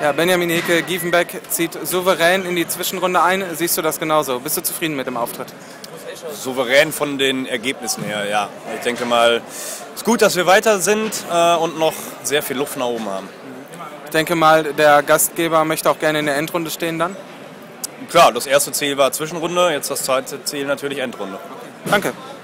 Ja, Benjamin Heke, Giefenbeck zieht souverän in die Zwischenrunde ein. Siehst du das genauso? Bist du zufrieden mit dem Auftritt? Souverän von den Ergebnissen her, ja. Ich denke mal, es ist gut, dass wir weiter sind und noch sehr viel Luft nach oben haben. Ich denke mal, der Gastgeber möchte auch gerne in der Endrunde stehen dann. Klar, das erste Ziel war Zwischenrunde, jetzt das zweite Ziel natürlich Endrunde. Danke.